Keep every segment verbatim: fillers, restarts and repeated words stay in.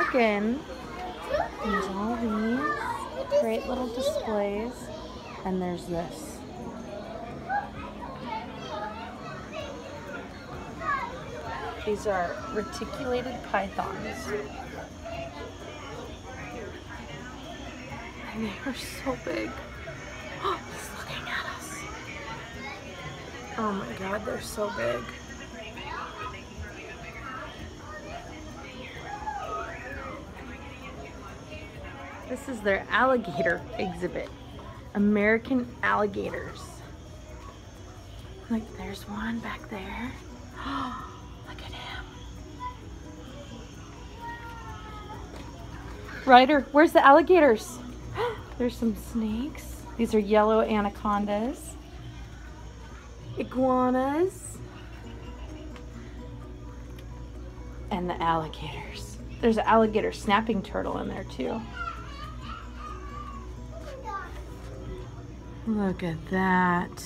walk in, there's all these great little displays, and there's this. These are reticulated pythons. And they are so big. Oh, he's looking at us. Oh my God, they're so big. This is their alligator exhibit. American alligators. Look, there's one back there. Oh, look at him. Ryder, where's the alligators? There's some snakes. These are yellow anacondas. Iguanas. And the alligators. There's an alligator snapping turtle in there too. Look at that.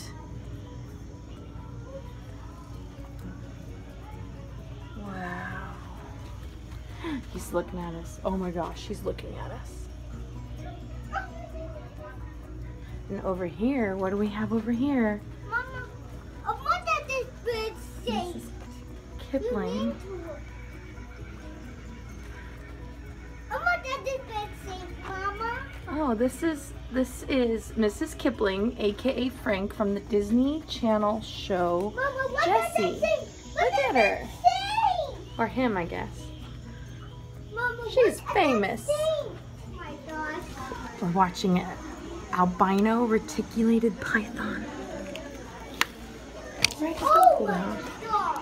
Wow. He's looking at us. Oh my gosh, he's looking at us. And over here, what do we have over here? Mama, I want that this bird say. This is Kipling. I want that this bird say, Mama. Oh, this is this is Missus Kipling, aka Frank, from the Disney Channel show Mama, what Jessie. does that say? What Look does at that her. say? Or him, I guess. Mama, She's what does that famous. say? Oh my gosh. We're watching an albino reticulated python. Right Oh below. my gosh.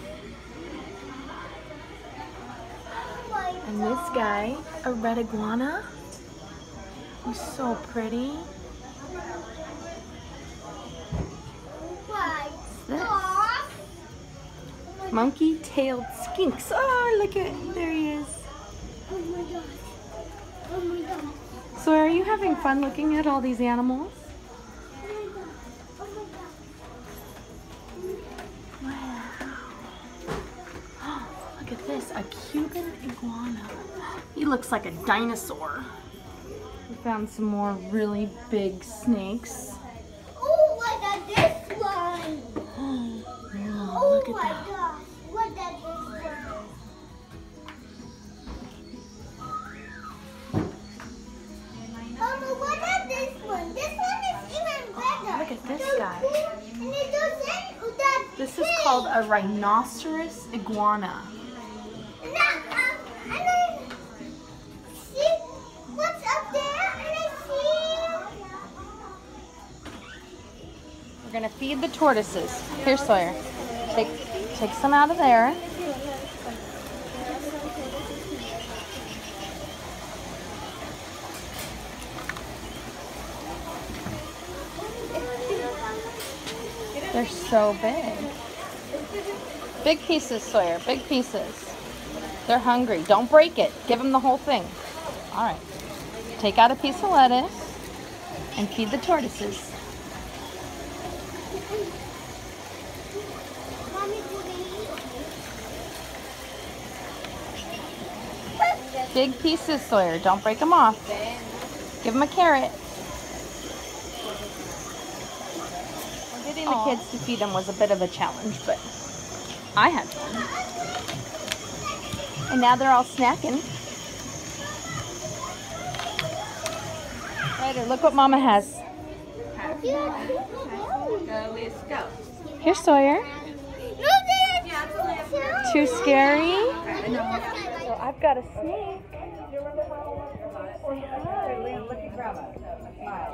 Oh my And this guy, a red iguana. He's so pretty. my This. gosh. Monkey-tailed skinks. Oh, look at, there he is. Oh my gosh. Oh my gosh. So are you having fun looking at all these animals? Oh my gosh. Oh my gosh. Wow. Oh, look at this, a Cuban iguana. He looks like a dinosaur. We found some more really big snakes. Oh, what does this one? Oh, Oh look at my that. gosh. What does this one? Mama, what is this one? This one is even better. Look at this So guy. cool. And it doesn't, that This is thing. called a rhinoceros iguana. And that, uh, and then, see what's up there? And I see. We're gonna feed the tortoises. Here, Sawyer. Take, take some out of there. They're so big. Big pieces, Sawyer. Big pieces. They're hungry. Don't break it. Give them the whole thing. All right. Take out a piece of lettuce and feed the tortoises. Mommy, do they eat? Big pieces, Sawyer. Don't break them off. Give them a carrot. Getting the kids to feed them was a bit of a challenge, but I had fun. And now they're all snacking. Ryder, look what Mama has. Here, Sawyer. No, they're Too scary? So I've got a snake. Look at Grandma. Smile.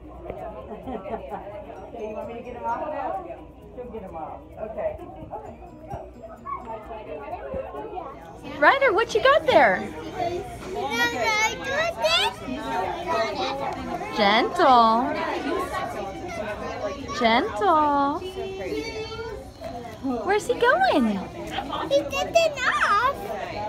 Okay, you want me to get him off now? She'll get him off. Okay. Ryder, what you got there? Gentle. Gentle. Where's he going? He did enough.